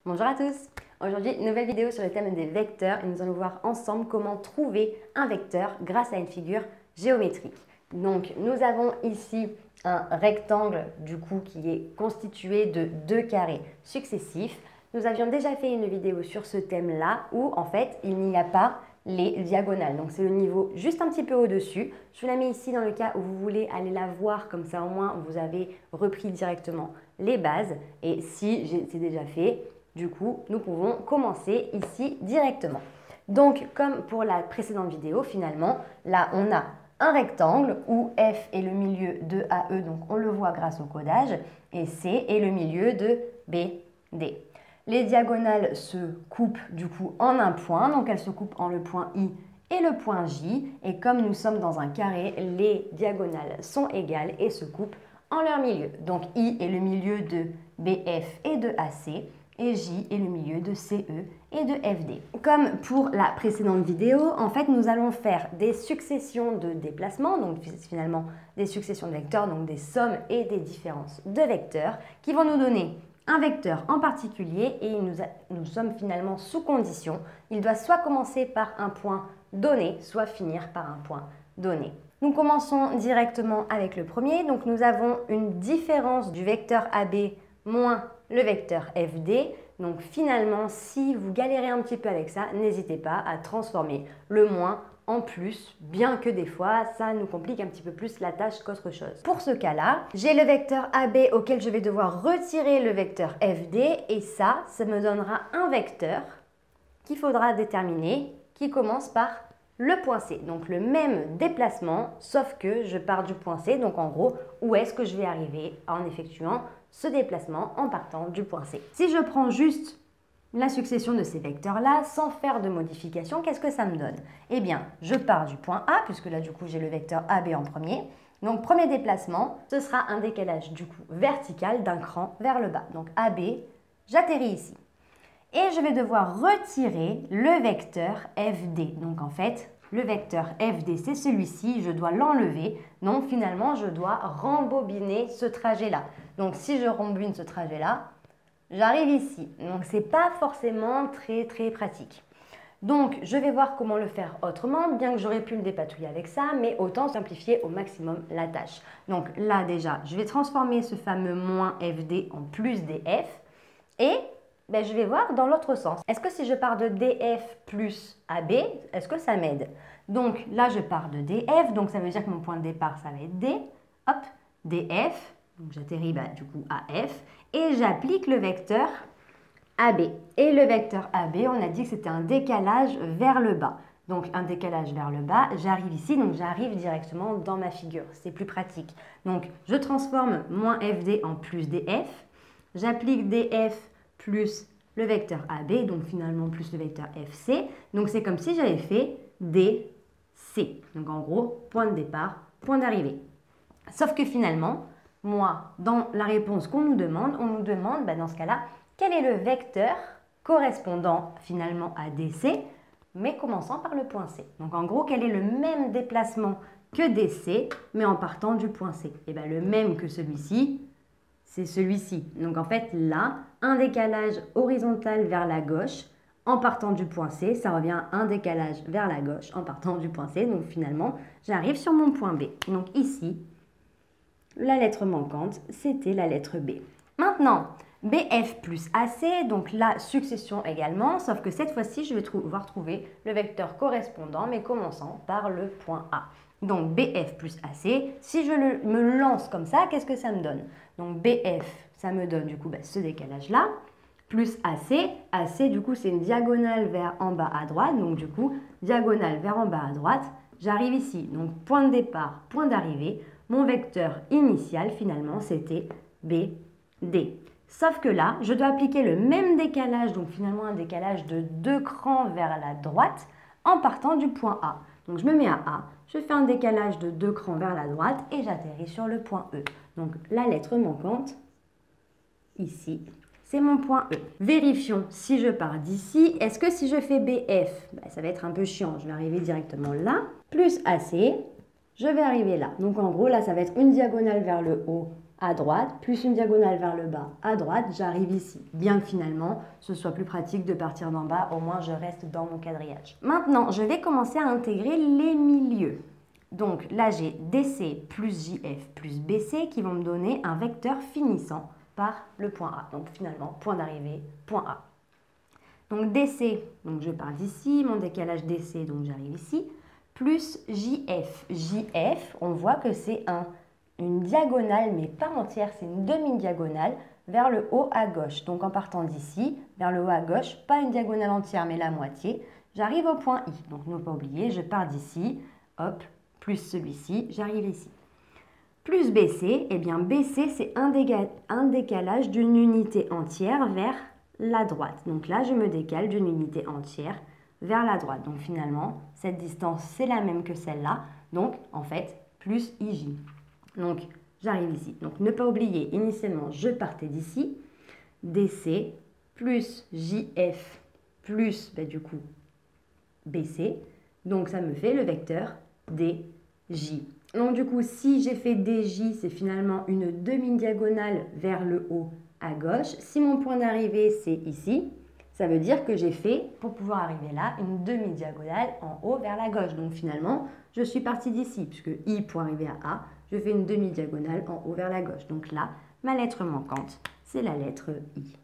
Bonjour à tous. Aujourd'hui, nouvelle vidéo sur le thème des vecteurs et nous allons voir ensemble comment trouver un vecteur grâce à une figure géométrique. Donc, nous avons ici un rectangle du coup qui est constitué de deux carrés successifs. Nous avions déjà fait une vidéo sur ce thème-là où en fait, il n'y a pas les diagonales. Donc, c'est le niveau juste un petit peu au-dessus. Je vous la mets ici dans le cas où vous voulez aller la voir, comme ça au moins vous avez repris directement les bases. Et si c'est déjà fait, du coup, nous pouvons commencer ici directement. Donc, comme pour la précédente vidéo, finalement, là, on a un rectangle où F est le milieu de AE, donc on le voit grâce au codage, et C est le milieu de BD. Les diagonales se coupent du coup en un point, donc elles se coupent en le point I et le point J, et comme nous sommes dans un carré, les diagonales sont égales et se coupent en leur milieu. Donc I est le milieu de BF et de AC, et J est le milieu de CE et de FD. Comme pour la précédente vidéo, en fait, nous allons faire des successions de déplacements, donc finalement des successions de vecteurs, donc des sommes et des différences de vecteurs qui vont nous donner un vecteur en particulier et nous sommes finalement sous condition. Il doit soit commencer par un point donné, soit finir par un point donné. Nous commençons directement avec le premier. Donc nous avons une différence du vecteur AB moins le vecteur FD. Donc finalement, si vous galérez un petit peu avec ça, n'hésitez pas à transformer le moins en plus, bien que des fois, ça nous complique un petit peu plus la tâche qu'autre chose. Pour ce cas-là, j'ai le vecteur AB auquel je vais devoir retirer le vecteur FD et ça me donnera un vecteur qu'il faudra déterminer qui commence par le point C. Donc le même déplacement, sauf que je pars du point C. Donc en gros, où est-ce que je vais arriver en effectuant ce déplacement en partant du point C. Si je prends juste la succession de ces vecteurs-là, sans faire de modification, qu'est-ce que ça me donne? Eh bien, je pars du point A, puisque là, du coup, j'ai le vecteur AB en premier. Donc, premier déplacement, ce sera un décalage, du coup, vertical d'un cran vers le bas. Donc, AB, j'atterris ici. Et je vais devoir retirer le vecteur FD. Donc, en fait, le vecteur FD, c'est celui-ci, je dois l'enlever. Donc, finalement, je dois rembobiner ce trajet-là. Donc, si je rembobine ce trajet-là, j'arrive ici. Donc, ce n'est pas forcément très pratique. Donc, je vais voir comment le faire autrement, bien que j'aurais pu me dépatouiller avec ça, mais autant simplifier au maximum la tâche. Donc là, déjà, je vais transformer ce fameux moins FD en plus DF et je vais voir dans l'autre sens. Est-ce que si je pars de DF plus AB, est-ce que ça m'aide? Donc là, je pars de DF, donc ça veut dire que mon point de départ, ça va être D. Hop, DF, donc j'atterris du coup à F, et j'applique le vecteur AB. Et le vecteur AB, on a dit que c'était un décalage vers le bas. Donc un décalage vers le bas, j'arrive ici, donc j'arrive directement dans ma figure. C'est plus pratique. Donc je transforme moins FD en plus DF. J'applique DF plus le vecteur AB, donc finalement plus le vecteur FC. Donc c'est comme si j'avais fait DC. Donc en gros, point de départ, point d'arrivée. Sauf que finalement, moi, dans la réponse qu'on nous demande, on nous demande, dans ce cas-là, quel est le vecteur correspondant finalement à DC, mais commençant par le point C. Donc en gros, quel est le même déplacement que DC, mais en partant du point C? Et bien le même que celui-ci, c'est celui-ci. Donc en fait, là, un décalage horizontal vers la gauche en partant du point C, ça revient à un décalage vers la gauche en partant du point C. Donc finalement, j'arrive sur mon point B. Donc ici, la lettre manquante, c'était la lettre B. Maintenant, BF plus AC, donc la succession également, sauf que cette fois-ci, je vais devoir trouver le vecteur correspondant, mais commençant par le point A. Donc BF plus AC, si je me lance comme ça, qu'est-ce que ça me donne? Donc BF, ça me donne du coup ce décalage-là, plus AC. AC, du coup, c'est une diagonale vers en bas à droite, donc du coup, diagonale vers en bas à droite, j'arrive ici. Donc point de départ, point d'arrivée, mon vecteur initial, finalement, c'était BD. Sauf que là, je dois appliquer le même décalage, donc finalement un décalage de 2 crans vers la droite en partant du point A. Donc je me mets à A, je fais un décalage de 2 crans vers la droite et j'atterris sur le point E. Donc la lettre manquante, ici, c'est mon point E. Vérifions si je pars d'ici. Est-ce que si je fais BF, ça va être un peu chiant, je vais arriver directement là, plus AC, je vais arriver là. Donc en gros, là, ça va être une diagonale vers le haut à droite, plus une diagonale vers le bas à droite, j'arrive ici. Bien que finalement, ce soit plus pratique de partir d'en bas, au moins je reste dans mon quadrillage. Maintenant, je vais commencer à intégrer les milieux. Donc là, j'ai DC plus JF plus BC qui vont me donner un vecteur finissant par le point A. Donc finalement, point d'arrivée, point A. Donc DC, donc je pars d'ici, mon décalage DC, donc j'arrive ici, plus JF. JF, on voit que c'est une diagonale, mais pas entière, c'est une demi-diagonale vers le haut à gauche. Donc en partant d'ici, vers le haut à gauche, pas une diagonale entière, mais la moitié, j'arrive au point I. Donc ne pas oublier, je pars d'ici, hop, plus celui-ci, j'arrive ici. Plus BC, eh bien BC, c'est un décalage d'une unité entière vers la droite. Donc là, je me décale d'une unité entière vers la droite. Donc finalement, cette distance, c'est la même que celle-là. Donc, en fait, plus IJ. Donc, j'arrive ici. Donc, ne pas oublier, initialement, je partais d'ici. DC plus JF plus, du coup, BC. Donc, ça me fait le vecteur DJ. Donc, du coup, si j'ai fait DJ, c'est finalement une demi-diagonale vers le haut à gauche. Si mon point d'arrivée, c'est ici, ça veut dire que j'ai fait, pour pouvoir arriver là, une demi-diagonale en haut vers la gauche. Donc finalement, je suis partie d'ici, puisque I pour arriver à A, je fais une demi-diagonale en haut vers la gauche. Donc là, ma lettre manquante, c'est la lettre I.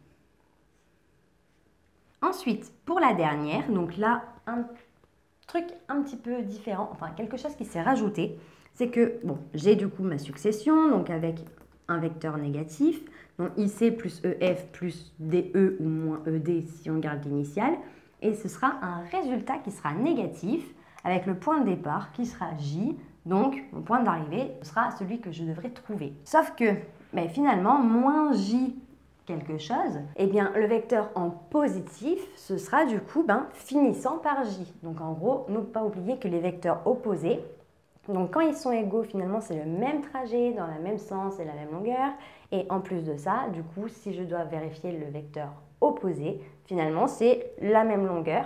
Ensuite, pour la dernière, donc là, un truc un petit peu différent, enfin quelque chose qui s'est rajouté, c'est que, bon, j'ai du coup ma succession, donc avec un vecteur négatif, donc IC plus EF plus DE ou moins ED si on garde l'initiale, et ce sera un résultat qui sera négatif avec le point de départ qui sera J, donc mon point d'arrivée sera celui que je devrais trouver. Sauf que finalement, moins J quelque chose, eh bien le vecteur en positif, ce sera du coup finissant par J. Donc en gros, ne pas oublier que les vecteurs opposés, donc quand ils sont égaux, finalement, c'est le même trajet, dans le même sens et la même longueur. Et en plus de ça, du coup, si je dois vérifier le vecteur opposé, finalement, c'est la même longueur,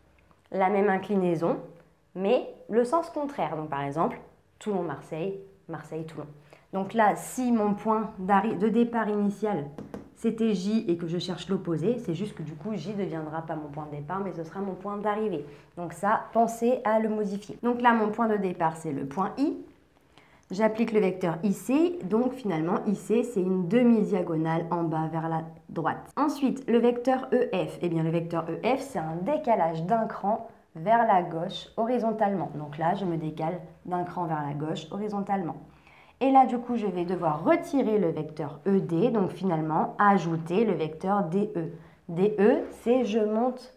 la même inclinaison, mais le sens contraire. Donc par exemple, Toulon-Marseille, Marseille-Toulon. Donc là, si mon point de départ initial, c'était J et que je cherche l'opposé, c'est juste que du coup, J ne deviendra pas mon point de départ, mais ce sera mon point d'arrivée. Donc ça, pensez à le modifier. Donc là, mon point de départ, c'est le point I. J'applique le vecteur IC, donc finalement, IC, c'est une demi-diagonale en bas vers la droite. Ensuite, le vecteur EF. Eh bien, le vecteur EF, c'est un décalage d'un cran vers la gauche horizontalement. Donc là, je me décale d'un cran vers la gauche horizontalement. Et là, du coup, je vais devoir retirer le vecteur ED, donc finalement, ajouter le vecteur DE. DE, c'est je monte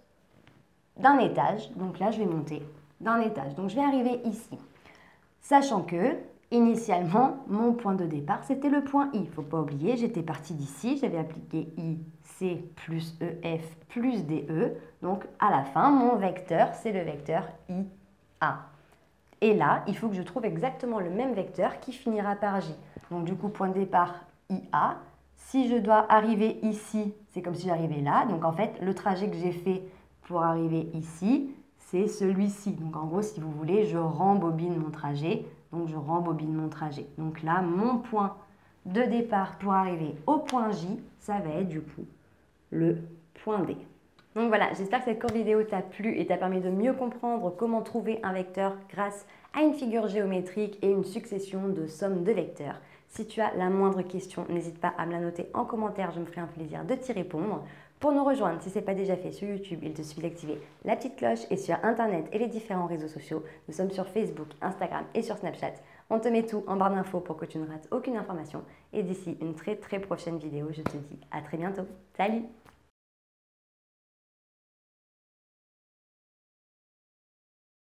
d'un étage. Donc là, je vais monter d'un étage. Donc, je vais arriver ici. Sachant que, initialement, mon point de départ, c'était le point I. Il ne faut pas oublier, j'étais partie d'ici. J'avais appliqué IC plus EF plus DE. Donc, à la fin, mon vecteur, c'est le vecteur IA. Et là, il faut que je trouve exactement le même vecteur qui finira par J. Donc du coup, point de départ IA. Si je dois arriver ici, c'est comme si j'arrivais là. Donc en fait, le trajet que j'ai fait pour arriver ici, c'est celui-ci. Donc en gros, si vous voulez, je rembobine mon trajet. Donc je rembobine mon trajet. Donc là, mon point de départ pour arriver au point J, ça va être du coup le point D. Donc voilà, j'espère que cette courte vidéo t'a plu et t'a permis de mieux comprendre comment trouver un vecteur grâce à une figure géométrique et une succession de sommes de vecteurs. Si tu as la moindre question, n'hésite pas à me la noter en commentaire, je me ferai un plaisir de t'y répondre. Pour nous rejoindre, si ce n'est pas déjà fait sur YouTube, il te suffit d'activer la petite cloche et sur Internet et les différents réseaux sociaux. Nous sommes sur Facebook, Instagram et sur Snapchat. On te met tout en barre d'infos pour que tu ne rates aucune information. Et d'ici une très prochaine vidéo, je te dis à très bientôt. Salut!